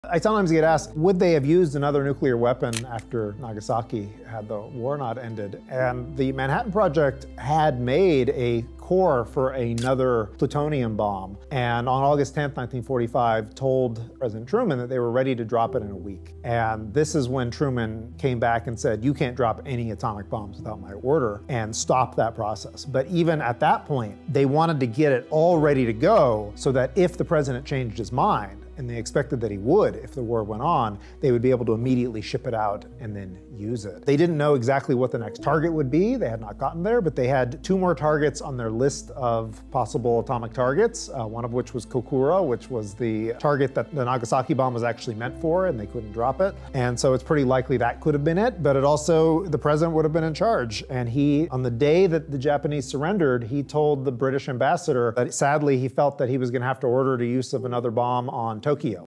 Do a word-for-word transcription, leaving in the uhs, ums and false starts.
I sometimes get asked, would they have used another nuclear weapon after Nagasaki had the war not ended? And the Manhattan Project had made a core for another plutonium bomb, and on August tenth, nineteen forty-five, told President Truman that they were ready to drop it in a week. And this is when Truman came back and said, you can't drop any atomic bombs without my order, and stopped that process. But even at that point, they wanted to get it all ready to go so that if the president changed his mind, and they expected that he would if the war went on, they would be able to immediately ship it out and then use it. They didn't know exactly what the next target would be. They had not gotten there, but they had two more targets on their list of possible atomic targets, uh, one of which was Kokura, which was the target that the Nagasaki bomb was actually meant for, and they couldn't drop it. And so it's pretty likely that could have been it, but it also, the president would have been in charge. And he, on the day that the Japanese surrendered, he told the British ambassador that sadly he felt that he was gonna have to order the use of another bomb on Tokyo.